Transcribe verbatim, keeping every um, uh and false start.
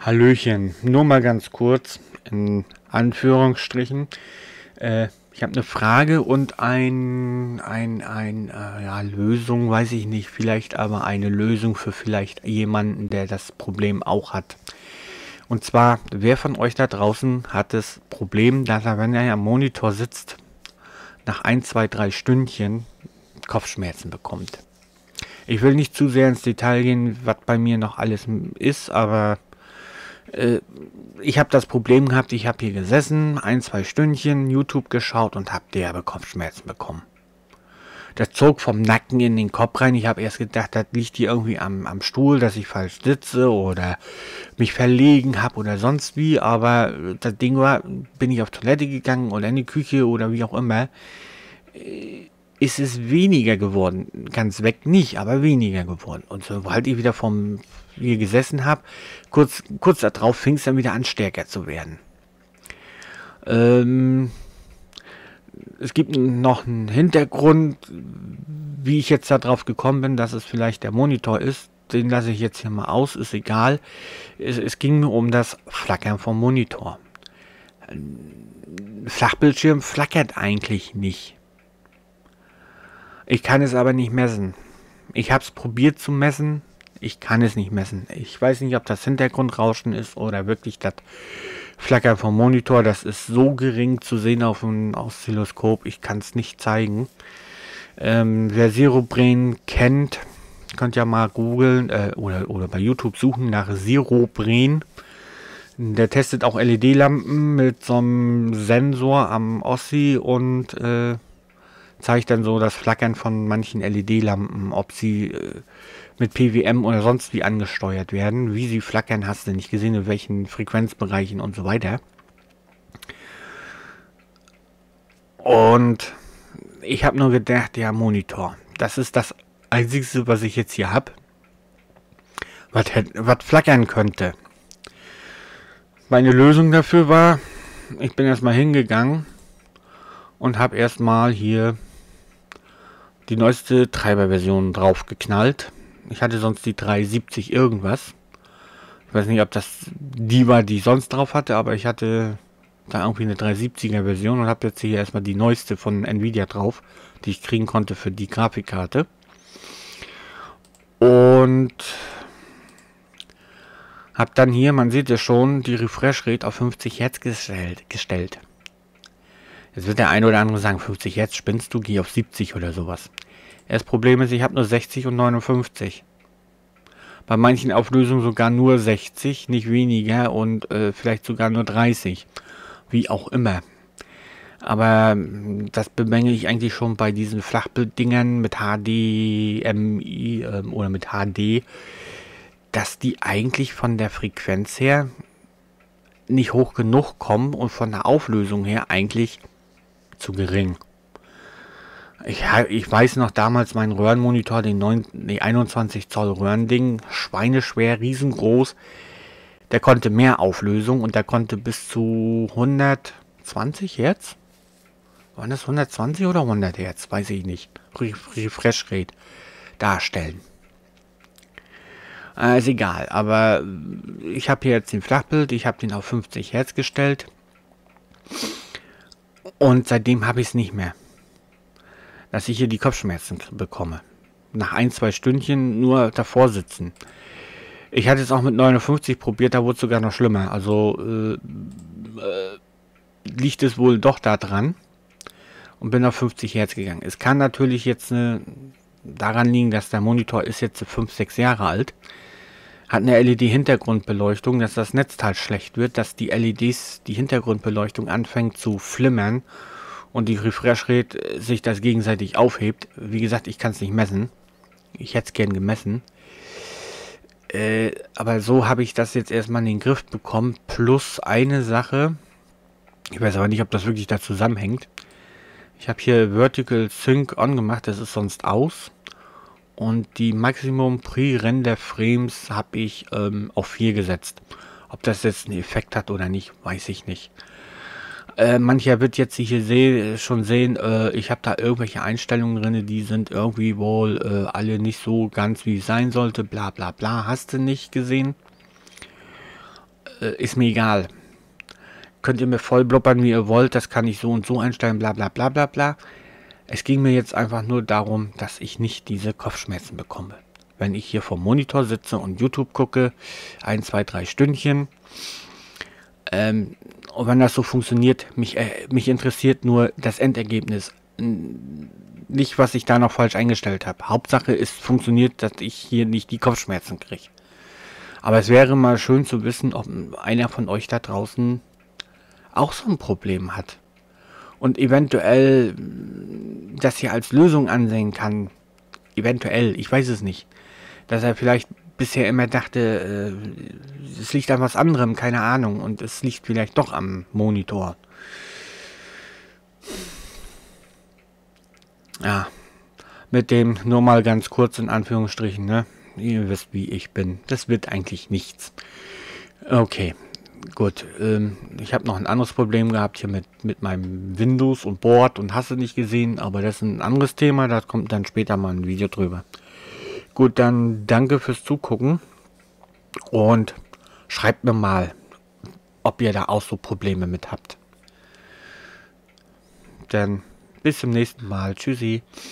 Hallöchen, nur mal ganz kurz, in Anführungsstrichen. Äh, ich habe eine Frage und ein, ein, ein, äh, ja, Lösung, weiß ich nicht, vielleicht aber eine Lösung für vielleicht jemanden, der das Problem auch hat. Und zwar, wer von euch da draußen hat das Problem, dass er, wenn er am Monitor sitzt, nach ein, zwei, drei Stündchen Kopfschmerzen bekommt? Ich will nicht zu sehr ins Detail gehen, was bei mir noch alles ist, aber äh, ich habe das Problem gehabt, ich habe hier gesessen, ein, zwei Stündchen YouTube geschaut und habe derbe Kopfschmerzen bekommen. Das zog vom Nacken in den Kopf rein. Ich habe erst gedacht, das liegt hier irgendwie am, am Stuhl, dass ich falsch sitze oder mich verlegen habe oder sonst wie. Aber das Ding war, bin ich auf Toilette gegangen oder in die Küche oder wie auch immer, ist es weniger geworden. Ganz weg nicht, aber weniger geworden. Und sobald ich wieder vom hier gesessen habe, kurz, kurz darauf fing es dann wieder an, stärker zu werden. Ähm... Es gibt noch einen Hintergrund, wie ich jetzt darauf gekommen bin, dass es vielleicht der Monitor ist. Den lasse ich jetzt hier mal aus, ist egal. Es, es ging mir um das Flackern vom Monitor. Ein Flachbildschirm flackert eigentlich nicht. Ich kann es aber nicht messen. Ich habe es probiert zu messen. Ich kann es nicht messen. Ich weiß nicht, ob das Hintergrundrauschen ist oder wirklich das Flackern vom Monitor. Das ist so gering zu sehen auf dem Oszilloskop. Ich kann es nicht zeigen. Ähm, wer Zero Brain kennt, könnt ja mal googeln äh, oder, oder bei YouTube suchen nach Zero Brain. Der testet auch L E D-Lampen mit so einem Sensor am Ossi und äh, zeigt dann so das Flackern von manchen L E D-Lampen, ob sie äh, mit P W M oder sonst wie angesteuert werden. Wie sie flackern, hast du nicht gesehen, in welchen Frequenzbereichen und so weiter. Und ich habe nur gedacht, ja, Monitor, das ist das Einzige, was ich jetzt hier habe, was, was flackern könnte. Meine Lösung dafür war, ich bin erstmal hingegangen und habe erstmal hier die neueste Treiberversion drauf geknallt. Ich hatte sonst die drei siebzig irgendwas. Ich weiß nicht, ob das die war, die sonst drauf hatte, aber ich hatte da irgendwie eine drei siebziger Version und habe jetzt hier erstmal die neueste von Nvidia drauf, die ich kriegen konnte für die Grafikkarte. Und habe dann hier, man sieht ja schon, die Refresh Rate auf fünfzig Hertz gestellt. gestellt. Jetzt wird der eine oder andere sagen, fünfzig Hertz, spinnst du, geh auf siebzig oder sowas. Das Problem ist, ich habe nur sechzig und neunundfünfzig. Bei manchen Auflösungen sogar nur sechzig, nicht weniger und äh, vielleicht sogar nur dreißig. Wie auch immer. Aber das bemängel ich eigentlich schon bei diesen Flachbilddingern mit H D M I äh, oder mit H D, dass die eigentlich von der Frequenz her nicht hoch genug kommen und von der Auflösung her eigentlich zu gering. Ich, ich weiß noch damals meinen Röhrenmonitor, den neun, nee, einundzwanzig Zoll Röhrending, schweineschwer, riesengroß. Der konnte mehr Auflösung und der konnte bis zu hundertzwanzig Hertz. Waren das hundertzwanzig oder hundert Hertz? Weiß ich nicht. Refresh Rate darstellen. Äh, ist egal, aber ich habe hier jetzt den Flachbild, ich habe den auf fünfzig Hertz gestellt. Und seitdem habe ich es nicht mehr. Dass ich hier die Kopfschmerzen bekomme. Nach ein, zwei Stündchen nur davor sitzen. Ich hatte es auch mit neunundfünfzig probiert, da wurde es sogar noch schlimmer. Also äh, äh, liegt es wohl doch da dran. Und bin auf fünfzig Hertz gegangen. Es kann natürlich jetzt äh, daran liegen, dass der Monitor ist jetzt fünf, sechs Jahre alt. Hat eine L E D-Hintergrundbeleuchtung, dass das Netzteil schlecht wird, dass die L E Ds, die Hintergrundbeleuchtung anfängt zu flimmern. Und die Refresh Rate sich das gegenseitig aufhebt. Wie gesagt, ich kann es nicht messen. Ich hätte es gern gemessen. Äh, aber so habe ich das jetzt erstmal in den Griff bekommen. Plus eine Sache. Ich weiß aber nicht, ob das wirklich da zusammenhängt. Ich habe hier Vertical Sync on gemacht. Das ist sonst aus. Und die Maximum Pre-Render Frames habe ich ähm, auf vier gesetzt. Ob das jetzt einen Effekt hat oder nicht, weiß ich nicht. Äh, mancher wird jetzt hier seh, schon sehen, äh, ich habe da irgendwelche Einstellungen drin, die sind irgendwie wohl äh, alle nicht so ganz wie es sein sollte, bla bla bla, hast du nicht gesehen. äh, ist mir egal. Könnt ihr mir voll blubbern, wie ihr wollt, das kann ich so und so einstellen, bla bla bla bla bla. Es ging mir jetzt einfach nur darum, dass ich nicht diese Kopfschmerzen bekomme. Wenn ich hier vom Monitor sitze und YouTube gucke, ein, zwei, drei Stündchen, ähm, und wenn das so funktioniert, mich, äh, mich interessiert nur das Endergebnis. Nicht, was ich da noch falsch eingestellt habe. Hauptsache, es funktioniert, dass ich hier nicht die Kopfschmerzen kriege. Aber es wäre mal schön zu wissen, ob einer von euch da draußen auch so ein Problem hat. Und eventuell das hier als Lösung ansehen kann. Eventuell, ich weiß es nicht. Dass er vielleicht bisher immer dachte, äh, es liegt an was anderem, keine Ahnung. Und es liegt vielleicht doch am Monitor. Ja, mit dem nur mal ganz kurz in Anführungsstrichen, ne? Ihr wisst, wie ich bin. Das wird eigentlich nichts. Okay, gut. Ähm, ich habe noch ein anderes Problem gehabt hier mit, mit meinem Windows und Board und hast du nicht gesehen, aber das ist ein anderes Thema, da kommt dann später mal ein Video drüber. Gut, dann danke fürs Zugucken und schreibt mir mal, ob ihr da auch so Probleme mit habt. Dann bis zum nächsten Mal. Tschüssi.